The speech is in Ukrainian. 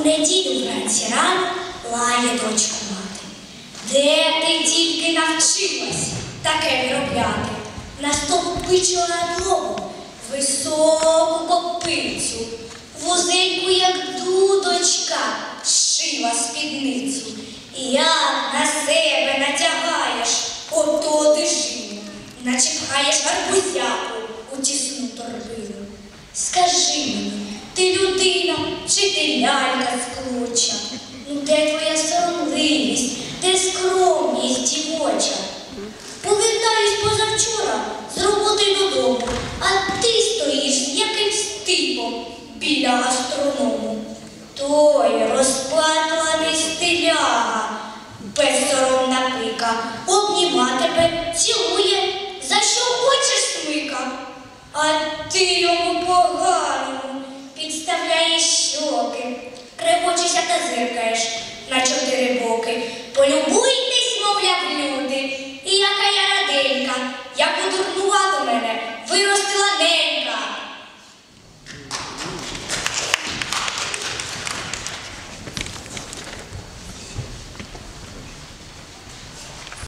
неділю вранці рано лає дочку мати. Де ти тільки навчилась таке виробляти? Настовпичила надлогу високу копицю, вузеньку, як дудочка, шила спідницю. І як на себе натягаєш, ото ти жив, наче пхаєш гарбузяку у тісну торбину. Скажи мені, ти людина чи ти лялька склоча? Ну де твоя соромливість, де скромність дівоча? Повертаюсь позавчора з роботи додому, а ти стоїш з якимсь типом біля гастроному. Той розпатланий стиляга, безсоромна пика, обніма тебе, цілує, за що хочеш смика. А ти йому поганому підставляєш щоки, регочешся та зиркаєш на 4 боки. Полюбуй